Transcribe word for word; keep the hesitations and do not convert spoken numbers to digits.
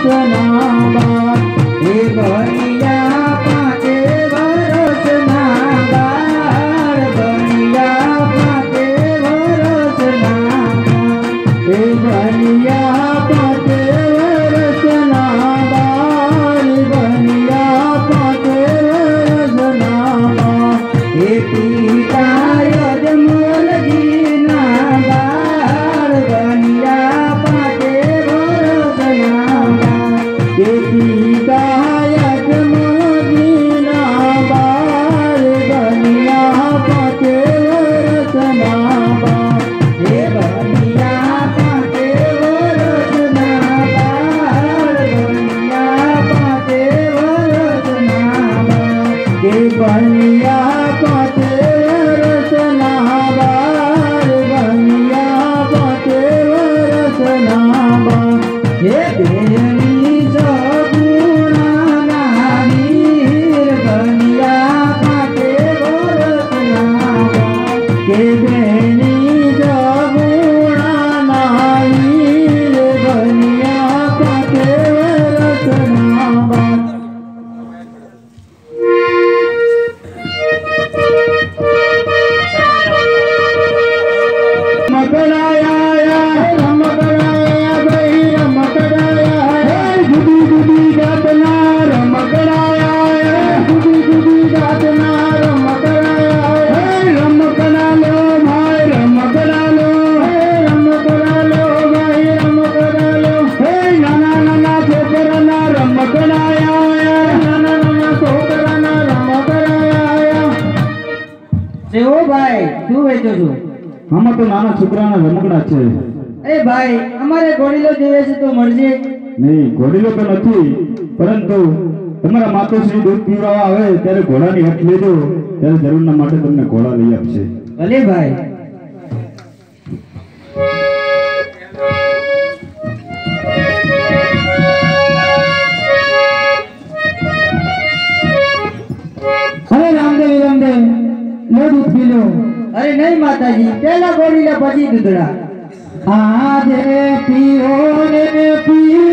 हम तो नाना छोकराना रमकड़ा छे। ए भाई हमारे घोड़ीलो जेवे छे तो मरजे नहीं घोड़ीलो तो નથી પરંતુ તમારા માતોશ્રી દૂધ પીવડાવવા આવે ત્યારે ઘોડાની હટ લેજો ત્યારે જરૂરના માટે તમને ઘોડા લઈ આપશે। ભલે ભાઈ। अरे रामदेव रामदेव लो दूध पी लो। अरे नहीं माताजी पहला घोड़ी ला પછી दूधड़ा आजे पियो ने पियो